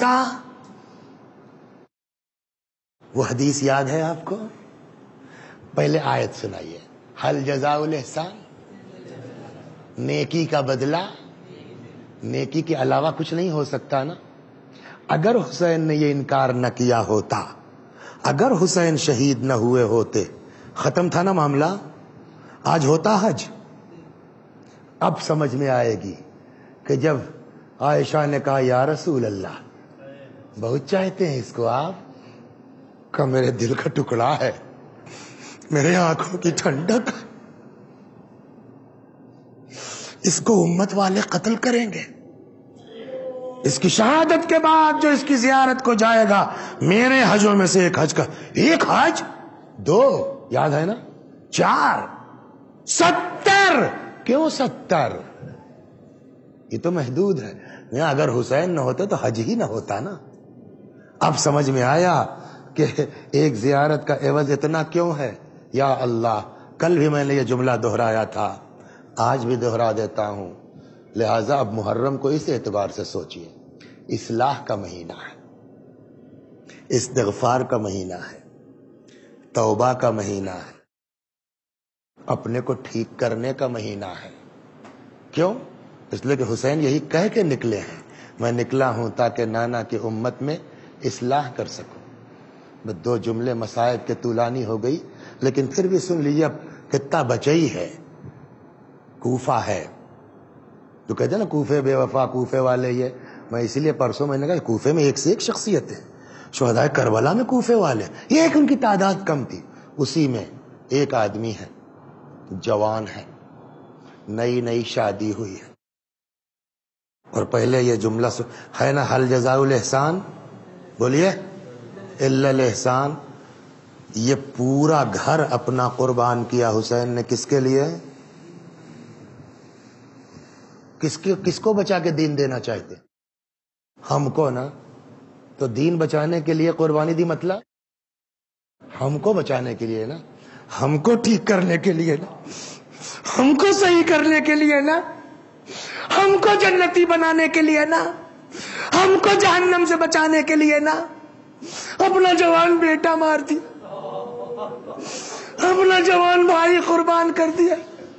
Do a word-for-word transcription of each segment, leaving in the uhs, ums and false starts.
ہوتا؟ وہ حدیث یاد ہے آپ کو؟ پہلے آیت سنائیے. حل جزاء الاحسان، نیکی کا بدلہ نیکی کے علاوہ کچھ نہیں ہو سکتا نا. اگر حسین نے یہ انکار نہ کیا ہوتا، اگر حسین شہید نہ ہوئے ہوتے، ختم تھا نا معاملہ. آج ہوتا حج. اب سمجھ میں آئے گی کہ جب عائشہ نے کہا یا رسول اللہ، بہت چاہتے ہیں اس کو آپ، کہ میرے دل کا ٹکڑا ہے، میرے آنکھوں کی ٹھنڈک، اس کو امت والے قتل کریں گے. اس کی شہادت کے بعد جو اس کی زیارت کو جائے گا، میرے حجوں میں سے ایک حج کا، ایک حج دو یاد ہے نا، چار، ستر. کیوں ستر؟ یہ تو محدود ہے. اگر حسین نہ ہوتے تو حج ہی نہ ہوتا نا. اب سمجھ میں آیا کہ ایک زیارت کا عوض اتنا کیوں ہے. یا اللہ، کل بھی میں نے یہ جملہ دہرایا تھا، آج بھی دہرا دیتا ہوں. لہذا اب محرم کو اس اعتبار سے سوچئے، اصلاح کا مہینہ ہے، استغفار کا مہینہ ہے، توبہ کا مہینہ ہے، اپنے کو ٹھیک کرنے کا مہینہ ہے. کیوں؟ اس لیے کہ حسین یہی کہہ کے نکلے ہیں، میں نکلا ہوں تاکہ نانا کی امت میں اصلاح کر سکوں. بس دو جملے مسائب کے طولانی ہو گئی، لیکن پھر بھی سن لیجیے. اب کتنا بچئی ہے. کوفہ ہے، جو کہتے ہیں نا کوفے بے وفا، کوفے والے. یہ میں اسی لیے پرسوں میں نے کہا کوفے میں ایک سے ایک شخصیت ہے. شہدائے کربلا میں کوفے والے، یہ ایک ان کی تعداد کم تھی. اسی میں ایک آدمی ہے، جوان ہے، نئی نئی شادی ہوئی ہے، اور پہلے یہ جملہ ہے نا، حل جزاء الاحسان، بولیے الا الاحسان. یہ پورا گھر اپنا قربان کیا حسین نے. کس کے لیے؟ کس کی کس کو بچا کے دین دینا چاہتے؟ ہم کو نا. تو دین بچانے کے لیے قربانی دی، مطلب ہم کو بچانے کے لیے نا، ہم کو ٹھیک کرنے کے لیے نا، ہم کو صحیح کرنے کے لیے نا، ہم کو جنتی بنانے کے لیے نا، ہم کو جہنم سے بچانے کے لیے نا. اپنا جوان بیٹا مار دیا، اپنا جوان بھائی قربان کر دیا.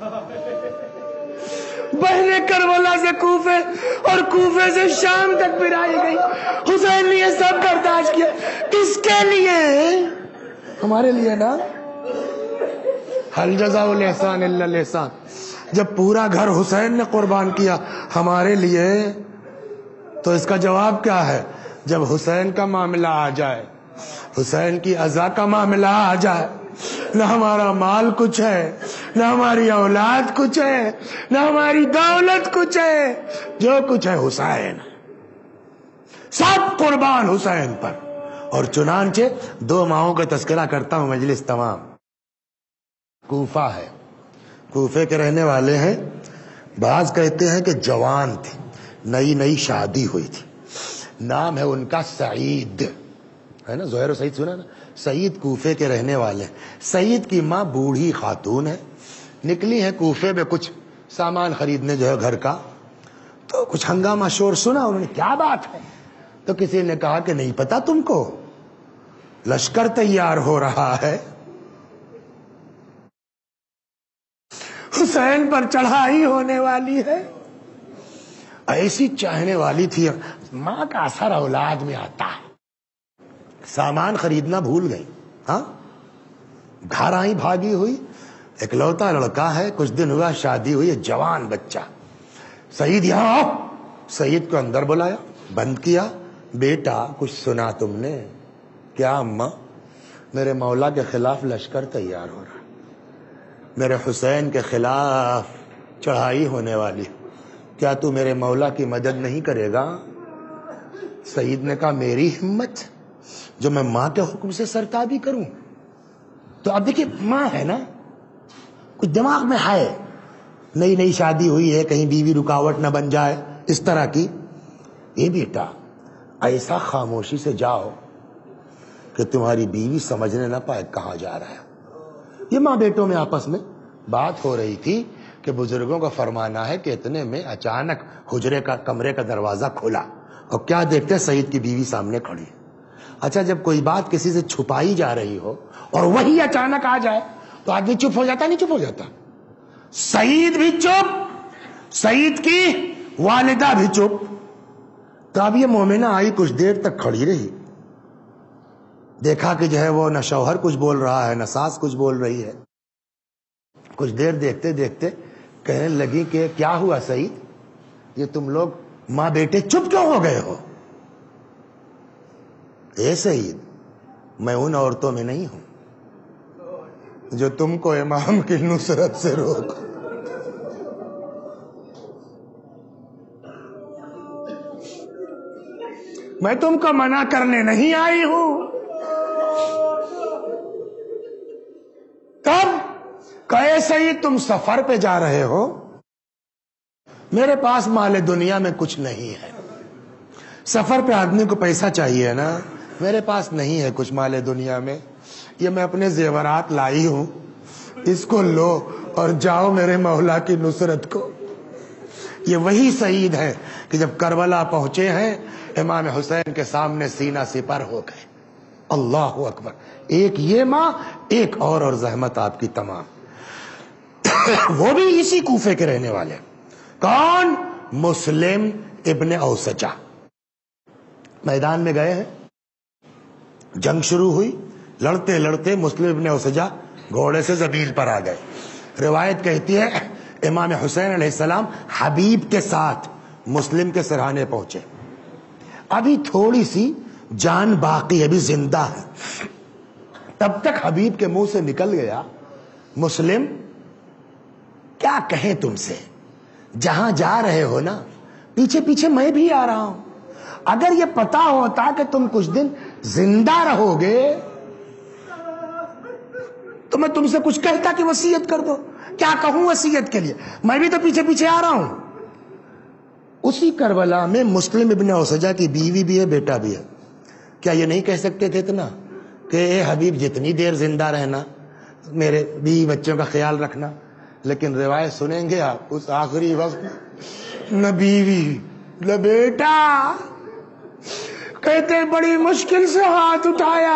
بہنیں کربلا سے کوفے اور کوفے سے شام تک پھرائی گئی. حسین نے یہ سب برداشت کیا. کس کے لیے؟ ہمارے لیے نا. حل جزاء الاحسان الا الاحسان. جب پورا گھر حسین نے قربان کیا ہمارے لیے، تو اس کا جواب کیا ہے؟ جب حسین کا معاملہ آ جائے، حسین کی عزا کا معاملہ آ جائے، نہ ہمارا مال کچھ ہے، نہ ہماری اولاد کچھ ہے، نہ ہماری دولت کچھ ہے. جو کچھ ہے حسین، سب قربان حسین پر. اور چنانچہ دو ماہوں کا تذکرہ کرتا ہوں مجلس تمام. کوفہ ہے، کوفے کے رہنے والے ہیں. بعض کہتے ہیں کہ جوان تھے، نئی نئی شادی ہوئی تھی. نام ہے ان کا سعید، ہے نا، زہیر و سعید سنا نا. سعید کوفے کے رہنے والے. سعید کی ماں بوڑھی خاتون ہے، نکلی ہے کوفے میں کچھ سامان خریدنے جو ہے گھر کا. تو کچھ ہنگامہ شور سنا انہوں نے، کیا بات ہے؟ تو کسی نے کہا کہ نہیں پتا تم کو، لشکر تیار ہو رہا ہے، حسین پر چڑھائی ہونے والی ہے. ایسی چاہنے والی تھی. ماں کا اثر اولاد میں آتا ہے. سامان خریدنا بھول گئی. ہاں، گھر آئی بھاگی ہوئی. اکلوتا لڑکا ہے، کچھ دن ہوا شادی ہوئی ہے، جوان بچہ. سعید یہاں آؤ. سعید کو اندر بلایا، بند کیا. بیٹا کچھ سنا تم نے؟ کیا اماں؟ میرے مولا کے خلاف لشکر تیار ہو رہا، میرے حسین کے خلاف چڑھائی ہونے والی، کیا تو میرے مولا کی مدد نہیں کرے گا؟ سعید نے کہا میری ہمت جو میں ماں کے حکم سے سرتابی کروں. تو اب دیکھیے ماں ہے نا، کچھ دماغ میں ہے، نئی نئی شادی ہوئی ہے، کہیں بیوی رکاوٹ نہ بن جائے اس طرح کی. اے بیٹا ایسا خاموشی سے جاؤ کہ تمہاری بیوی سمجھنے نہ پائے کہاں جا رہا ہے. یہ ماں بیٹوں میں آپس میں بات ہو رہی تھی کہ بزرگوں کا فرمانا ہے کہ اتنے میں اچانک حجرے کا کمرے کا دروازہ کھلا اور کیا دیکھتے ہیں؟ سعید کی بیوی سامنے کھڑی. اچھا جب کوئی بات کسی سے چھپائی جا رہی ہو اور وہی اچانک آ جائے تو آدمی چپ ہو جاتا نہیں چپ ہو جاتا؟ سعید بھی چپ، سعید کی والدہ بھی چپ. تو اب یہ مومنہ آئی، کچھ دیر تک کھڑی رہی، دیکھا کہ جو ہے وہ نہ شوہر کچھ بول رہا ہے نہ ساس کچھ بول رہی ہے. کچھ دیر دیکھتے دیکھتے کہنے لگی کہ کیا ہوا سعید، یہ تم لوگ ماں بیٹے چپ کیوں ہو گئے ہو؟ اے سعید، میں ان عورتوں میں نہیں ہوں جو تم کو امام کی نصرت سے روک. میں تم کو منع کرنے نہیں آئی ہوں. تب کہے سعید تم سفر پہ جا رہے ہو، میرے پاس مال دنیا میں کچھ نہیں ہے. سفر پہ آدمی کو پیسہ چاہیے نا، میرے پاس نہیں ہے کچھ مال دنیا میں، یہ میں اپنے زیورات لائی ہوں، اس کو لو اور جاؤ میرے مولا کی نصرت کو. یہ وہی سعید ہے کہ جب کربلا پہنچے ہیں امام حسین کے سامنے سینہ سپر ہو گئے. اللہ اکبر. ایک یہ ماں، ایک اور اور زحمت آپ کی تمام. وہ بھی اسی کوفے کے رہنے والے. کون؟ مسلم ابن اوسجہ. میدان میں گئے ہیں، جنگ شروع ہوئی، لڑتے لڑتے مسلم ابن اوسجہ گھوڑے سے زمین پر آ گئے. روایت کہتی ہے امام حسین علیہ السلام حبیب کے ساتھ مسلم کے سرہانے پہنچے. ابھی تھوڑی سی جان باقی، ابھی زندہ ہے. تب تک حبیب کے منہ سے نکل گیا، مسلم کیا کہیں تم سے، جہاں جا رہے ہو نا پیچھے پیچھے میں بھی آ رہا ہوں. اگر یہ پتا ہوتا کہ تم کچھ دن زندہ رہو گے تو میں تم سے کچھ کہتا کہ وصیت کر دو. کیا کہوں وصیت کے لیے، میں بھی تو پیچھے پیچھے آ رہا ہوں. اسی کربلا میں مسلم ابن اوسجہ کی بیوی بھی ہے، بیٹا بھی ہے. کیا یہ نہیں کہہ سکتے تھے اتنا کہ اے حبیب جتنی دیر زندہ رہنا، میرے بیوی بچوں کا خیال رکھنا؟ لیکن روایت سنیں گے آپ، اس آخری وقت نہ بیوی نہ بیٹا، کہتے بڑی مشکل سے ہاتھ اٹھایا،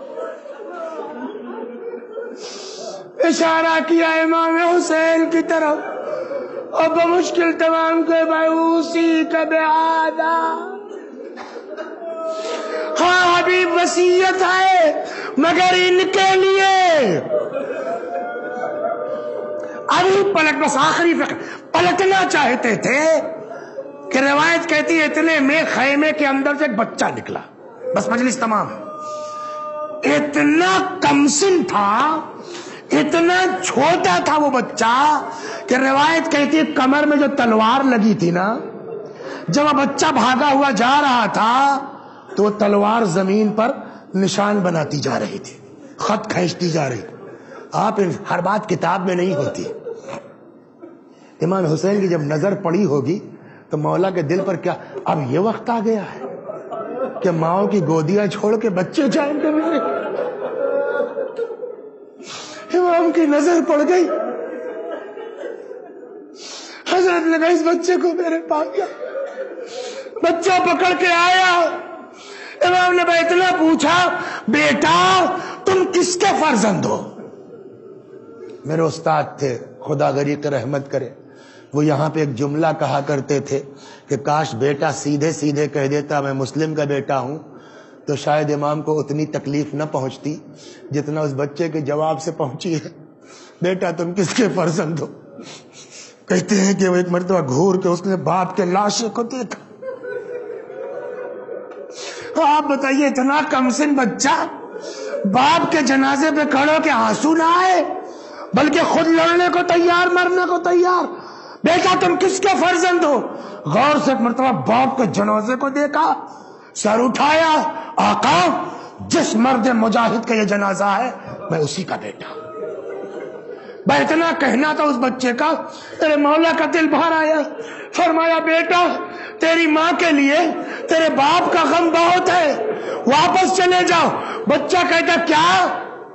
اشارہ کیا امام حسین کی طرف اور بمشکل تمام کے بھائی اسی کا بہادا. ہاں حبیب وصیت ہے مگر ان کے لیے. ابھی پلٹ، بس آخری فکر پلٹنا چاہتے تھے کہ روایت کہتی ہے اتنے میں خیمے کے اندر سے ایک بچہ نکلا. بس مجلس تمام. اتنا کمسن تھا، اتنا چھوٹا تھا وہ بچہ کہ روایت کہتی ہے کمر میں جو تلوار لگی تھی نا، جب وہ بچہ بھاگا ہوا جا رہا تھا تو وہ تلوار زمین پر نشان بناتی جا رہی تھی، خط کھینچتی جا رہی. آپ ہر بات کتاب میں نہیں ہوتی. امام حسین کی جب نظر پڑی ہوگی تو مولا کے دل پر کیا اب یہ وقت آ گیا ہے کہ ماؤں کی گودیاں چھوڑ کے بچے جائیں گے میرے. امام کی نظر پڑ گئی، حضرت نے کہا اس بچے کو میرے پاس جا. بچہ پکڑ کے آیا. امام نے اتنا پوچھا بیٹا تم کس کے فرزند ہو؟ میرے استاد تھے خدا غریق رحمت کرے، وہ یہاں پہ ایک جملہ کہا کرتے تھے کہ کاش بیٹا سیدھے سیدھے کہہ دیتا میں مسلم کا بیٹا ہوں تو شاید امام کو اتنی تکلیف نہ پہنچتی جتنا اس بچے کے جواب سے پہنچی ہے. بیٹا تم کس کے فرزند ہو؟ کہتے ہیں کہ وہ ایک مرتبہ گھور کے اس نے باپ کے لاشے کو دیکھا. آپ بتائیے اتنا کمسن بچہ باپ کے جنازے پہ کھڑو کے آنسو نہ آئے بلکہ خود لڑنے کو تیار، مرنے کو تیار. بیٹا تم کس کے فرزند ہو؟ غور سے ایک مرتبہ باپ کے جنازے کو دیکھا، سر اٹھایا، آقا جس مرد مجاہد کا یہ جنازہ ہے میں اسی کا بیٹا. میں اتنا کہنا تھا اس بچے کا، تیرے مولا کا دل بھر آیا. فرمایا بیٹا تیری ماں کے لیے تیرے باپ کا غم بہت ہے، واپس چلے جاؤ. بچہ کہتا کیا؟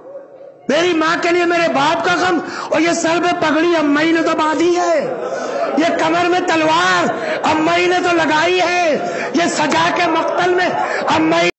میری ماں کے لیے میرے باپ کا غم؟ اور یہ سر پہ پگڑی امی نے تو باندھی ہے، یہ کمر میں تلوار امائی نے تو لگائی ہے، یہ سجا کے مقتل میں امائی